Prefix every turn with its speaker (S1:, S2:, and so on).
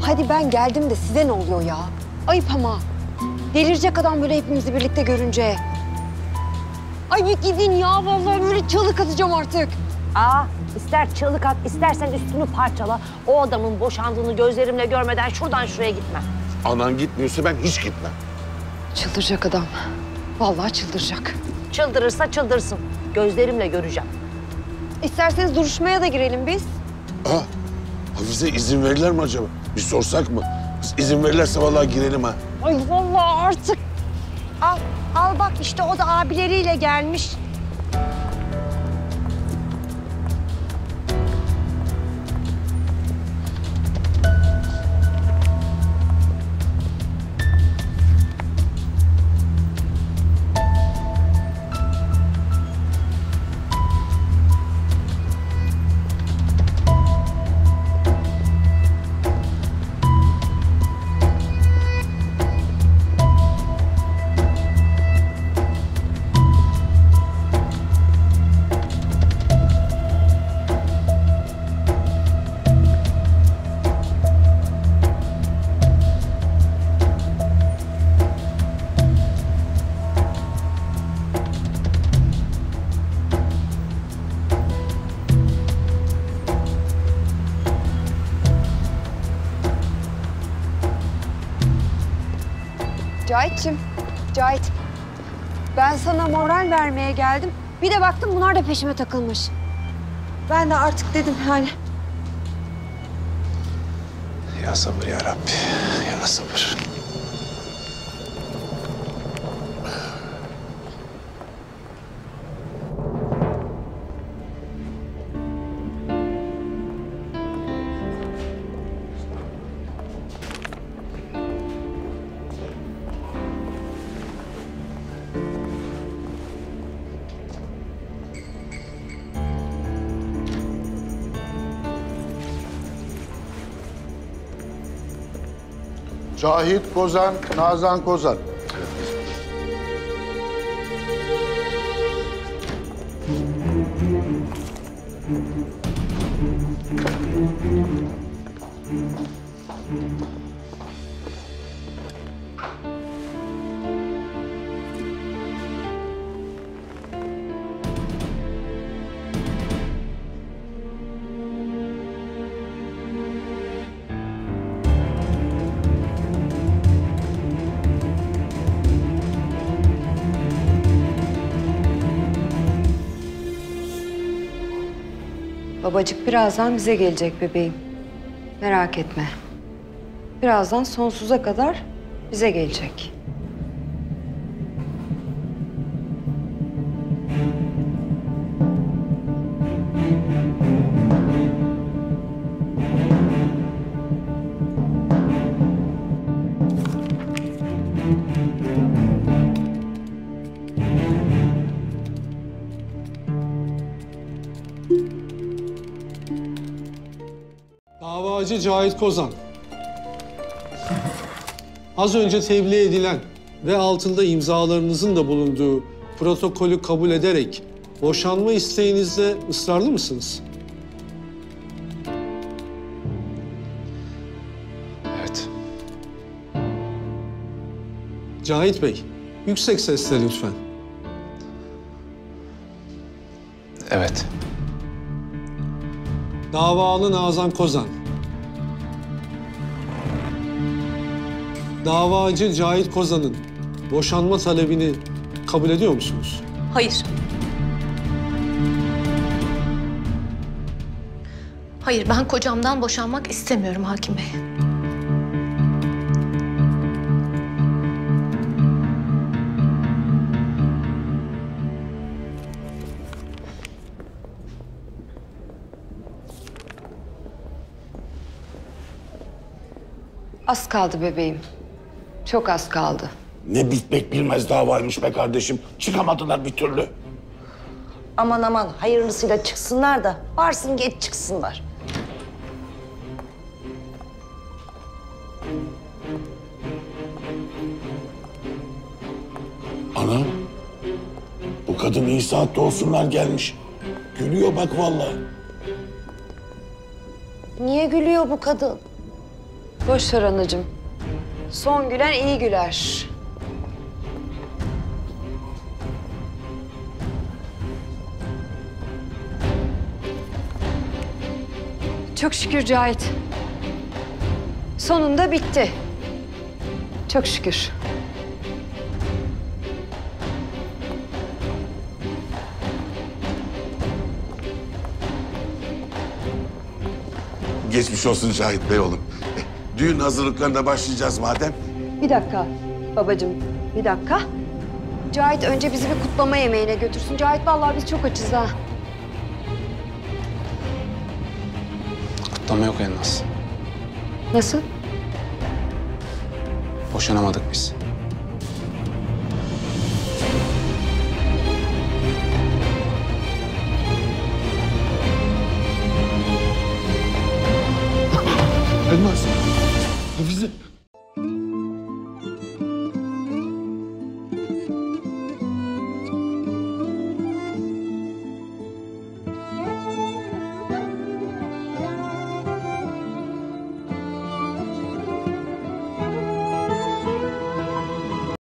S1: Hadi ben geldim de size ne oluyor ya? Ayıp ama. Delirecek adam böyle hepimizi birlikte görünce. Ay bir gidin ya, vallahi böyle çığlık atacağım artık.
S2: İster çığlık at, istersen üstünü parçala. O adamın boşandığını gözlerimle görmeden şuradan şuraya gitmem.
S3: Anan gitmiyorsa ben hiç gitmem.
S1: Çıldıracak adam. Vallahi çıldıracak.
S2: Çıldırırsa çıldırsın. Gözlerimle göreceğim.
S1: İsterseniz duruşmaya da girelim biz.
S3: Hafize izin verirler mi acaba? Bir sorsak mı? İzin verirlerse vallahi girelim ha.
S1: Ay vallahi artık.
S2: Al bak işte o da abileriyle gelmiş.
S1: Cahit. Ben sana moral vermeye geldim. Bir de baktım bunlar da peşime takılmış. Ben de artık dedim yani.
S4: Ya sabır ya Rabbi, ya sabır.
S5: Cahit Kozan, Nazan Kozan.
S1: Babacık birazdan bize gelecek bebeğim. Merak etme. Birazdan sonsuza kadar bize gelecek.
S6: Davacı Cahit Kozan. Az önce tebliğ edilen ve altında imzalarınızın da bulunduğu protokolü kabul ederek boşanma isteğinizde ısrarlı mısınız?
S4: Evet.
S6: Cahit Bey, yüksek sesle lütfen.
S4: Evet.
S6: Davalı Nazan Kozan. Davacı Cahit Kozan'ın boşanma talebini kabul ediyor musunuz?
S7: Hayır. Hayır, ben kocamdan boşanmak istemiyorum hakim bey.
S1: Az kaldı bebeğim. Çok az kaldı.
S3: Ne bitmek bilmez davaymış be kardeşim. Çıkamadılar bir türlü.
S2: Aman hayırlısıyla çıksınlar da varsın geç çıksınlar.
S3: Anam, bu kadın iyi saatte olsunlar gelmiş. Gülüyor bak vallahi.
S2: Niye gülüyor bu kadın?
S1: Boş ver anacığım. Son gülen iyi güler. Çok şükür Cahit. Sonunda bitti. Çok şükür.
S3: Geçmiş olsun Cahit Bey oğlum. Düğün hazırlıklarına başlayacağız madem.
S1: Bir dakika babacığım, bir dakika. Cahit önce bizi bir kutlama yemeğine götürsün. Cahit vallahi biz çok açız ha.
S4: Kutlama yok Elmas.
S1: Nasıl?
S4: Boşanamadık biz.
S3: Elmas.